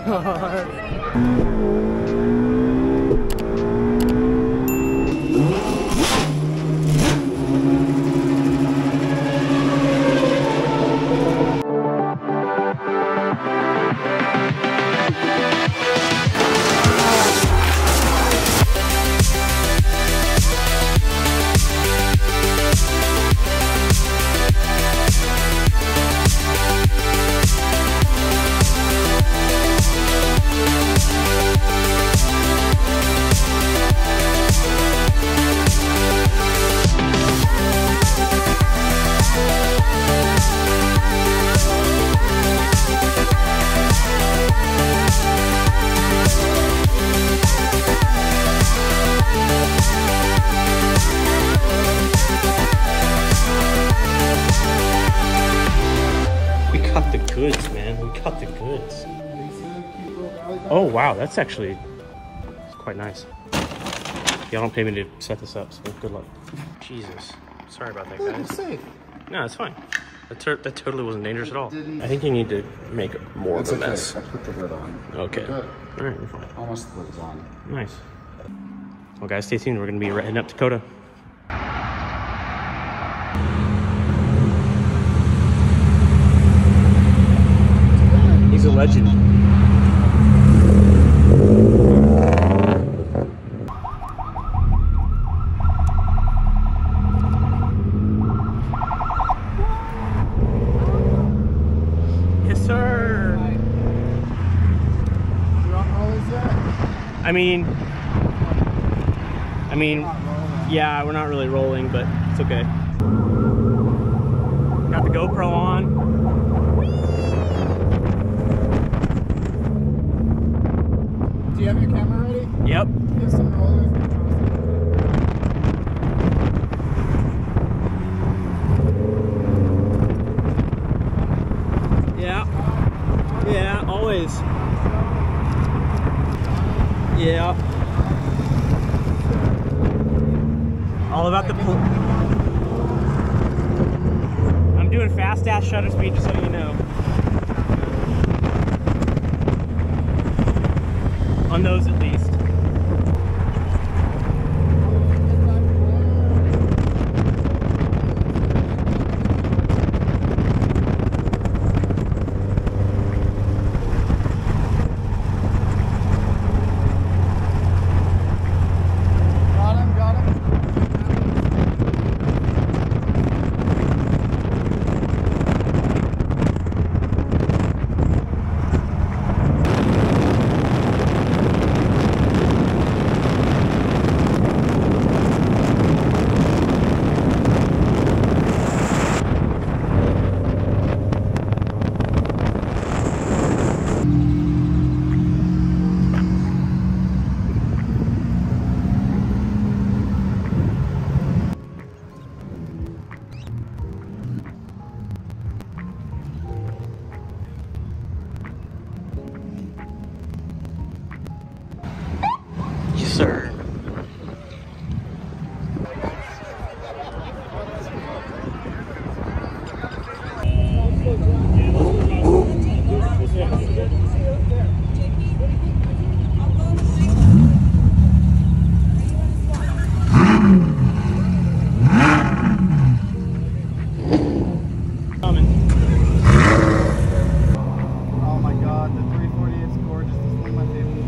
Goods, man. We got the goods. Oh wow, that's actually quite nice. Y'all don't pay me to set this up, so good luck. Jesus, sorry about that, guys. Safe. No, it's fine. That totally wasn't dangerous at all. I think you need to make more of a mess. I put the lid on. Okay. Good. All right, we're fine. Almost the lid's on. Nice. Well, guys, stay tuned. We're gonna be heading up to Dakota. He's a legend. Yes, sir. You on rollers yet? I mean, yeah, we're not really rolling, but it's okay. Got the GoPro on. Do you have your camera ready? Yep. Give some rollers. Yeah. Yeah, always. Yeah. All about the I'm doing fast ass shutter speed, just so you know. On those at least. Got him. Yes, sir. Oh my god, the 340 is gorgeous. This is one of my favorite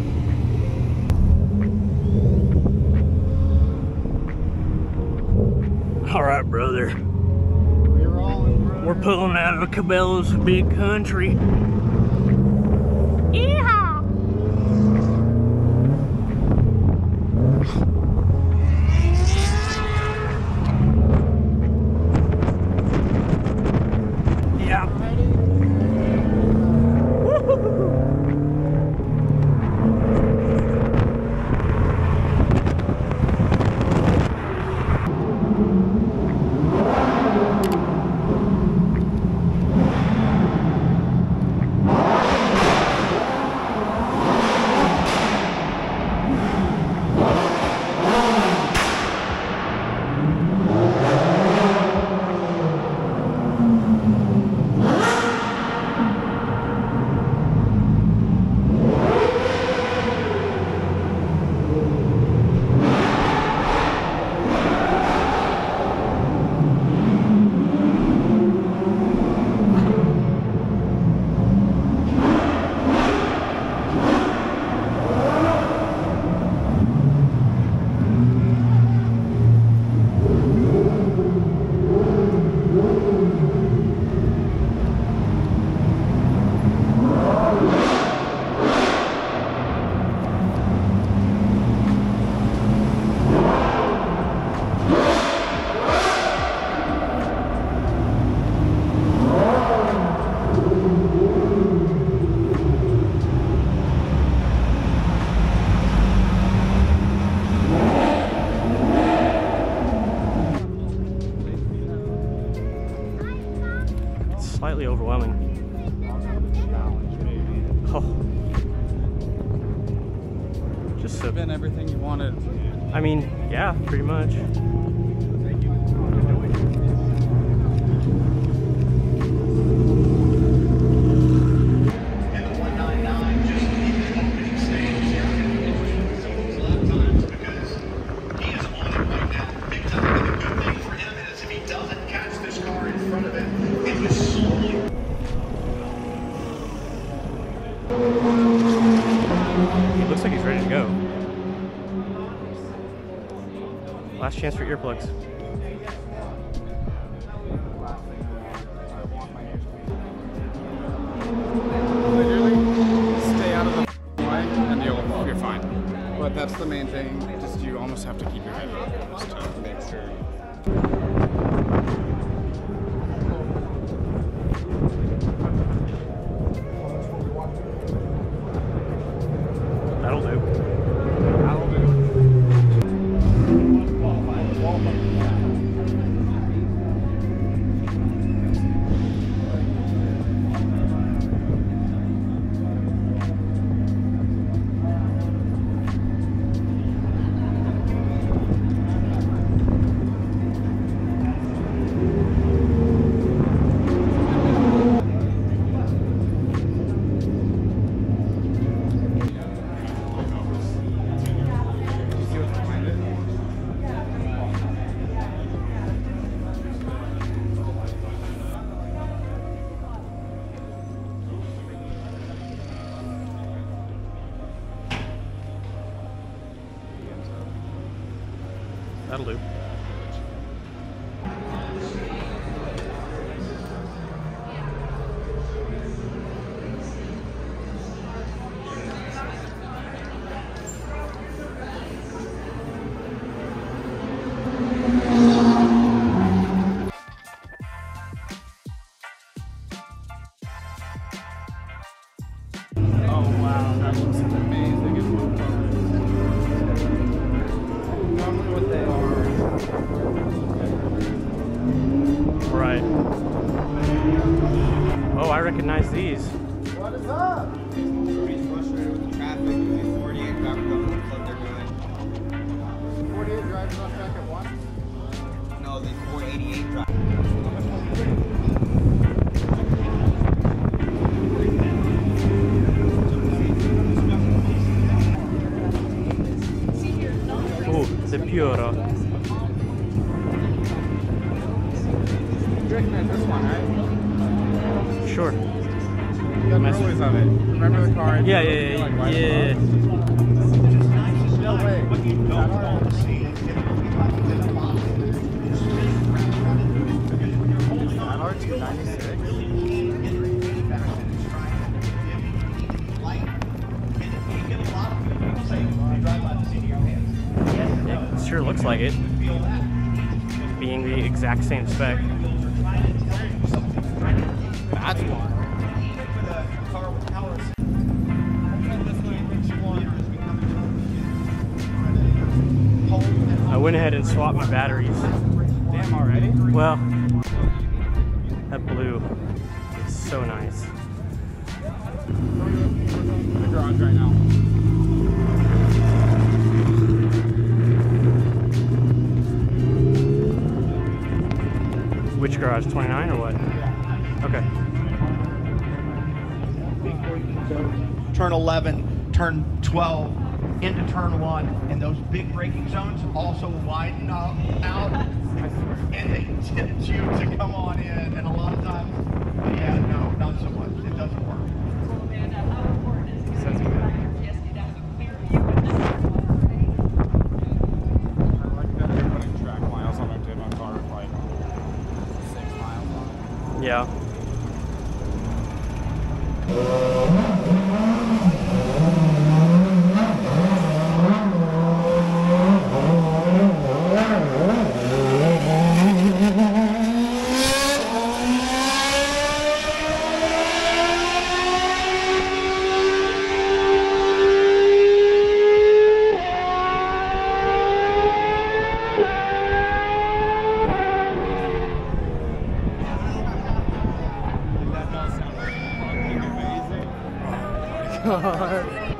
cars. All right, brother. We're rolling, bro. We're pulling out of Cabela's big country. Yeehaw! Yeah. slightly overwhelming. Oh. Just so. Been everything you wanted. I mean, yeah, pretty much. He looks like he's ready to go. Last chance for earplugs. Literally, stay out of the way and you're fine. But that's the main thing. Just you almost have to keep your head just to make sure. That'll do. That'll do. Oh wow, that looks amazing. It's normally what they are. Right. Oh, I recognize these. What is up? He's frustrated with the traffic. These 48 drivers don't know what club they're doing. 48 drivers on track at once? No, the 488 drivers. Oh, the Piora. You recognize this one, right? Sure. You got rollers of it. Remember the car? Yeah. No way. It sure looks like it. Being the exact same spec. That's one. I went ahead and swapped my batteries. Damn, already? Well, that blue is so nice. The garage right now. Which garage? 29 or what? Yeah. Okay. Turn 11, turn 12, into turn 1, and those big braking zones also widen out, and they tempt you to come on in, and a lot of times, yeah, no, not so much. It doesn't work. Says good. I like that they're putting track miles on it. Did my car with like 6 miles on it. Yeah. god.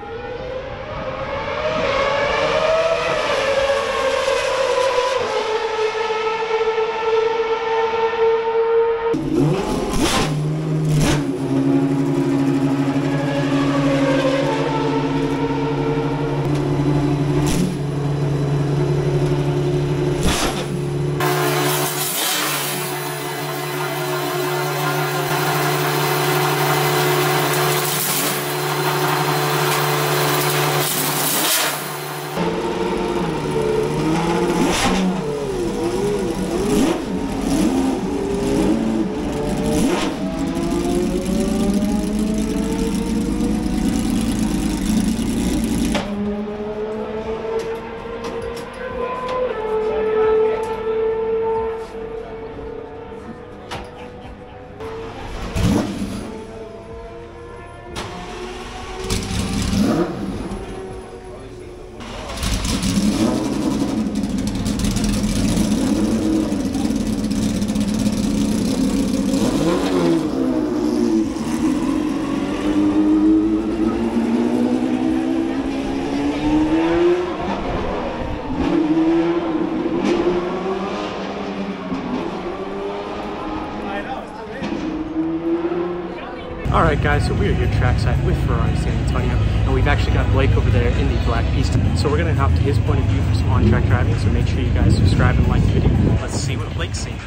Alright guys, so we are here trackside with Ferrari San Antonio, and we've actually got Blake over there in the black pista. So we're going to hop to his point of view for some on-track driving, so make sure you guys subscribe and like the video. Let's see what Blake's seeing.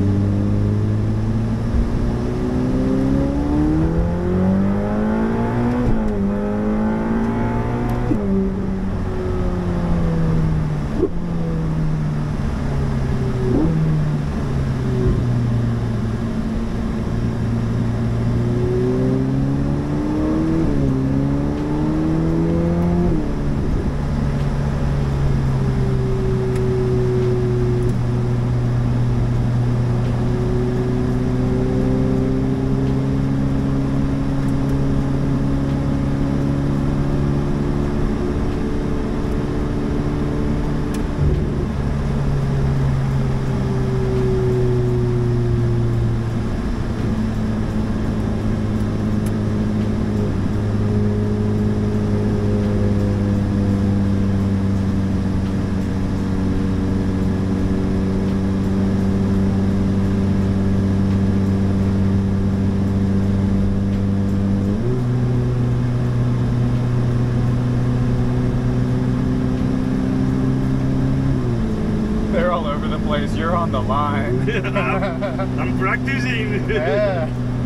They're all over the place. You're on the line. I'm practicing. Yeah.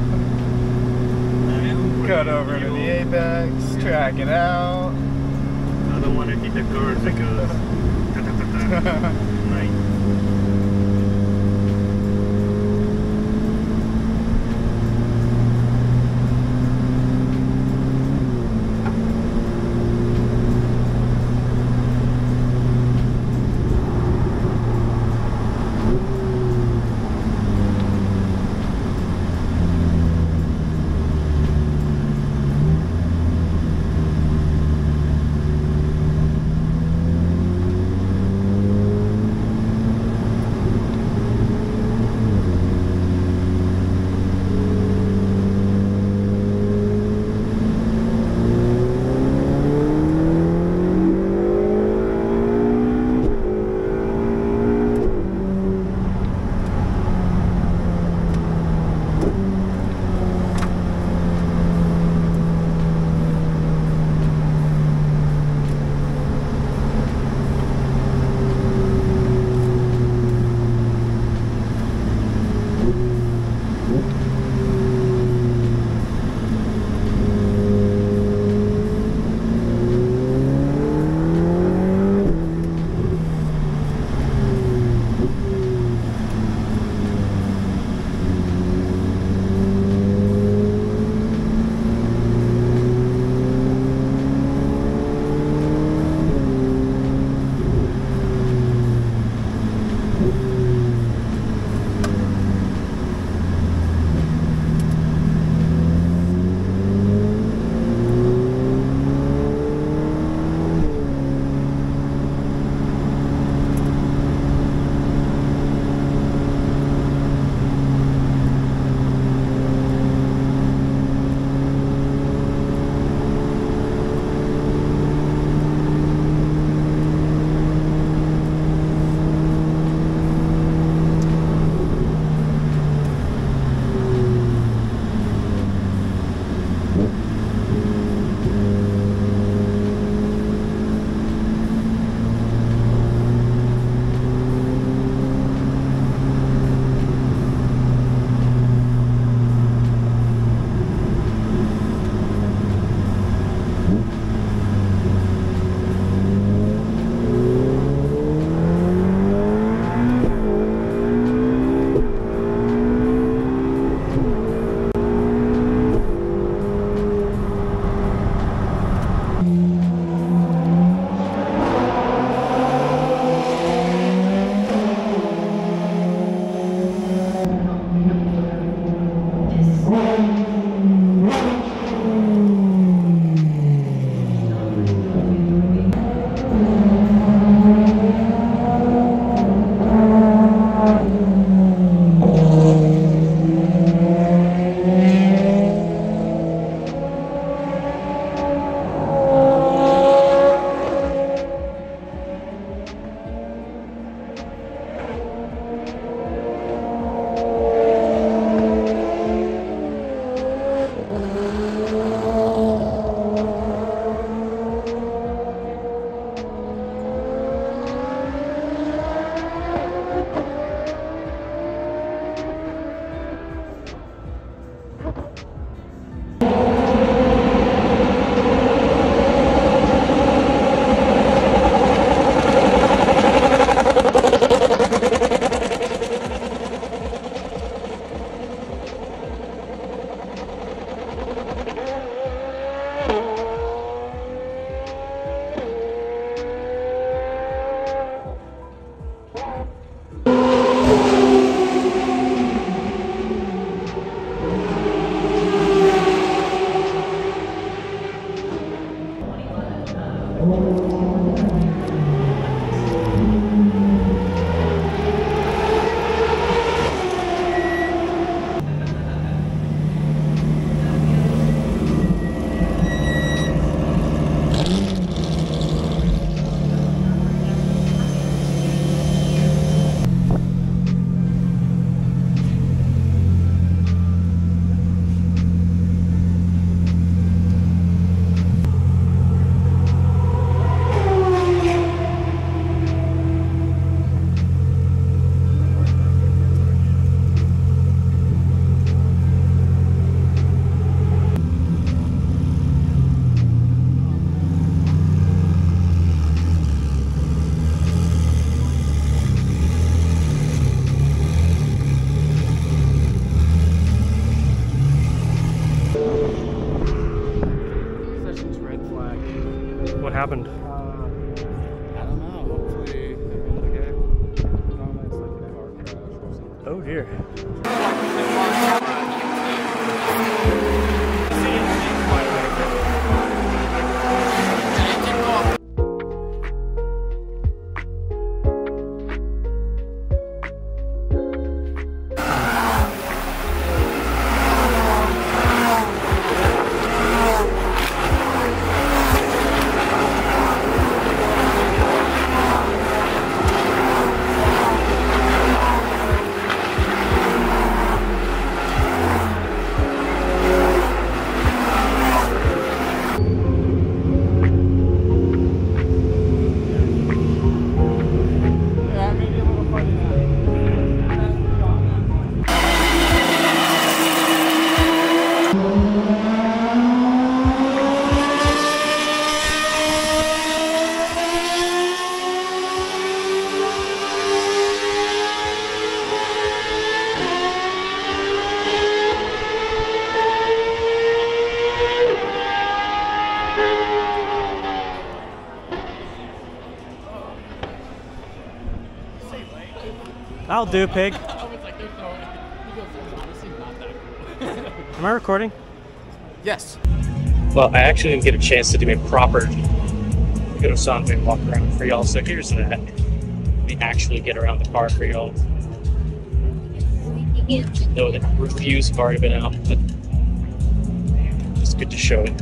Cut over to the apex, track it out. I don't want to hit the curve because right. happened? I don't know. Hopefully, the guy found it's like a car crash or something. Oh dear. I'll do, pig. Am I recording? Yes. Well, I actually didn't get a chance to do a proper Gorosanbe walk around for y'all, so here's that. Let me actually get around the car for y'all. I know that reviews have already been out, but it's good to show it.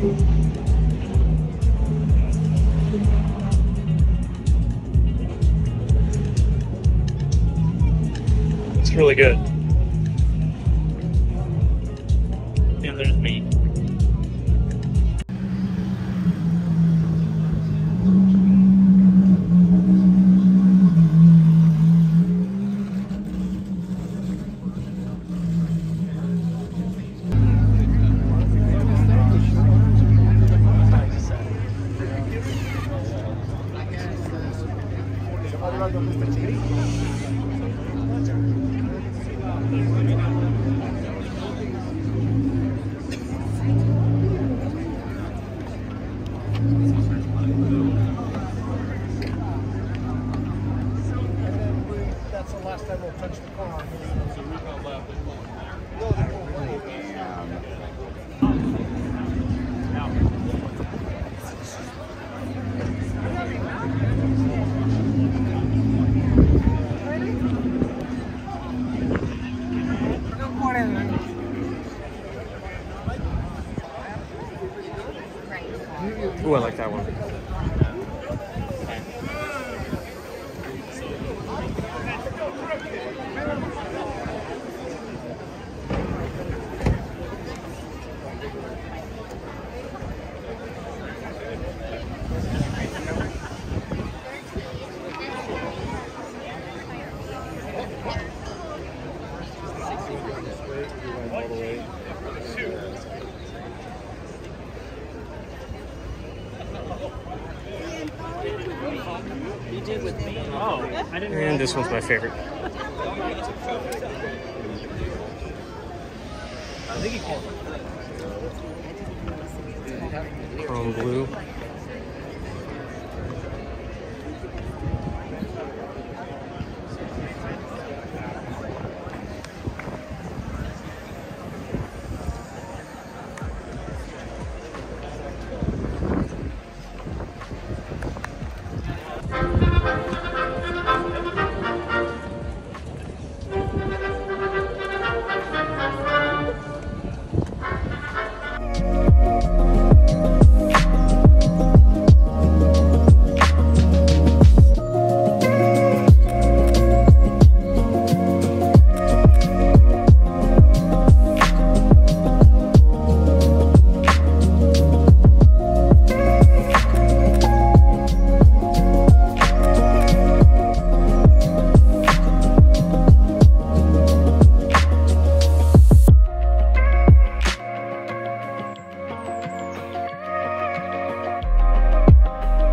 It's really good. And there's me. Ooh, I like that one. And this one's my favorite. Chrome blue.